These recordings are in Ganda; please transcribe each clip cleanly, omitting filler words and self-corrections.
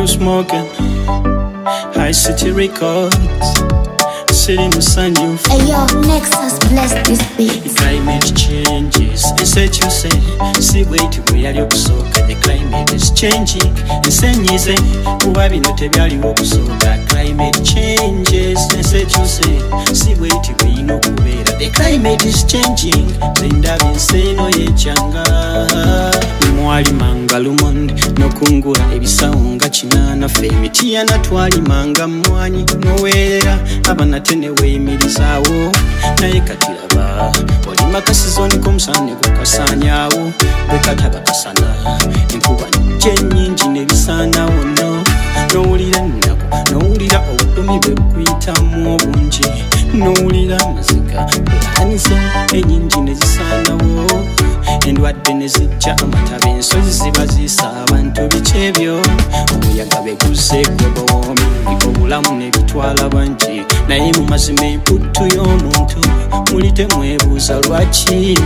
smoking. Hi City Records. Sitting in sun you. Hey yo, Nexus bless this beat. The climate changes. Instead you say, see wait where you so the climate is changing. Instead you say, kuba bino tebyaliwo kusooka. Climate changes. Instead you say, see wait where you know kubeera. The climate is changing. Zindaba enseno yechanga. Mwali manga lumonde nokungula ebisawo nga kinana fe emiti yanatwali manga mwanyi noweerera abanatene weeyimirizaawo naye katiraba olima kasizoni k'omusana kukasaanyaawo bwe kataba kasana enkuba njenyingi nebisaanawo no nowulira ennaku nowulira obudumi bwe bukuyitamu obungi nowulira amaziga bwehanisa enyingi nezisaanawo endwadde nezijja amatabe ensozi ziba ziisa abantu biki ebyo omuyaga beguze global warming obulamu nebitwala bangi naye mu mazima emputtu y'omuntu muli temwebuuza lwaki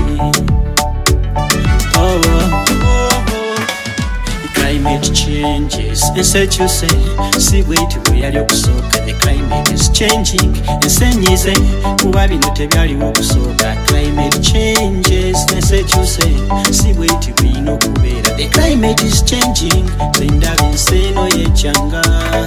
Climate changes, instead you say, see wait where you kusoka. The climate is changing, instead you say, kuba bino tebyaliwo kusooka. Climate changes, instead you say, see wait where you know kubeera. The climate is changing, zindaba enseno yechanga.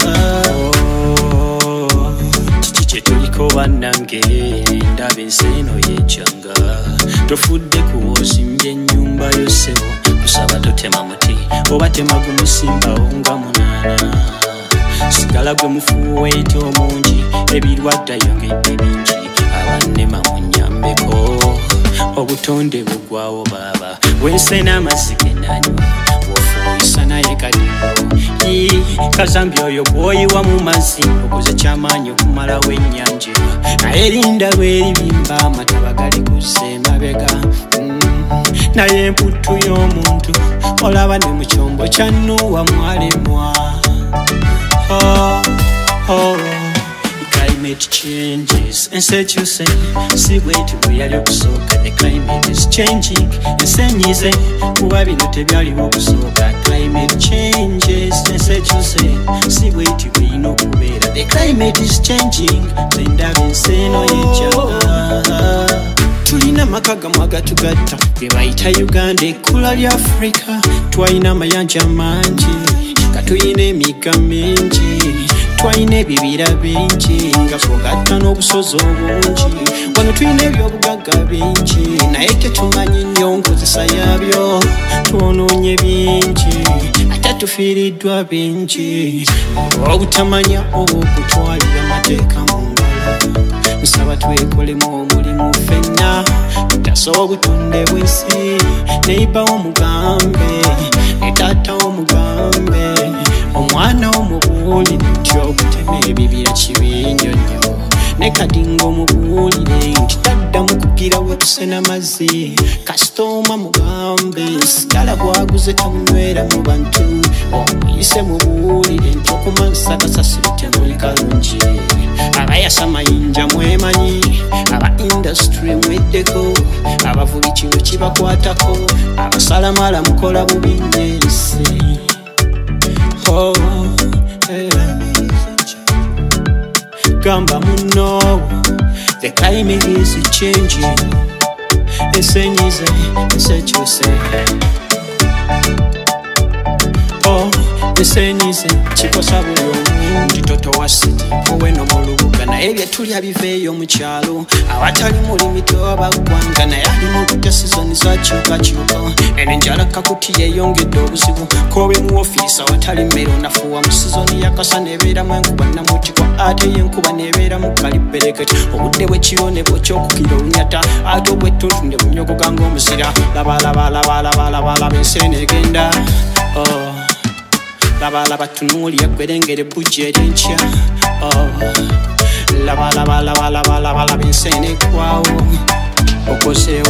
Kiki kye tuliko bannange, ndaba enseno yechanga. Tofudde kuwosimbye ennyumba yo ssebo, kusaba totema muti oba tema gumusimbawo nga munaana. Sigala gwe mufuweeta omungi, ebirwadde yongedde bingi, abannema munnyambeko. Obutonde bugwawo baaba, wensena amazzi genanywa, wofuuyisa naye kaliwo. Kazambi oyo gwoyiwa mu mazzi, okoze kyamaanyi okumalawo ennyanja. Naye linda lw'eribimba, amataba gali kuzza emabega. Naye emputtu y'omuntu olaba ne mu kyombo kya Nuuwa mwalemwa. Climate changes, instead you say, see wait bwe yali okusooka. The climate is changing, instead you say, kuba bino tebyaliwo kusooka. Climate changes, instead you say, see wait bwe yina okubeera. The climate is changing, zindaba enseno yechanga. Tulina maka gamu agatugatta ge bayita Uganda ekkula lya Africa. Twalina amayanja mangi, katuyina emigga mingi, twalina ebibira bingi nga tugatta n'obusozi obungi. Wano tulina ebyobugagga bingi naye tetumanyi nnyo nkozesa yaabyo. Twonoonye bingi ate tufiiriddwa bingi obutamanya okutwalira amateeka mu ngalo. Nsaba twekolemu omulimu ffenna, tutasobola obutonde bw'ensi. Neiba omugambe, ne taata omugambe, omwana omubuulire nti okutema ebibira kibi nnyo. Ne kadinga omubuulire nti taddamu kugira we tusena mazzi. Kasitoma mugambe, sigala bwaguze tamunywera mu bantu. Omuyise mubuulire nti okumansa kasasiro temuli kalungi. Abayasa mayinja mwemanyi, aba industry mweddeko, abavubi kino kibakwatako, abasalamala mukola bubi nnyensi. Gamba muno, the climate is changing. Esenyize, esekyuse. Esenyize, kikosa buli omu nti toto wa city oweno mu lubuga. Naye bye tulya biveeyo mu kyalo, awatali mulimiti oba ggwanga. Naye ali mu kutya sizoni zakyukakyuka, eno enjala kakuti yeeyongedde obuzibu. Kobe mu ofiisi awatali mmere onafuwa. Mu sizoni yakasana ebeeramu enkuba namutikwa, ate y'enkuba neebeeramu kalipereketi. Obudde bw'ekiro ne bw'ekyokukira olunyata, ate obw'ettuntu ne bunyogoga ng'omuzira. Laba ensene egenda. Laba tunuulira gwerengere bujja eryenkya. Laba ensene eggwawo. Okoze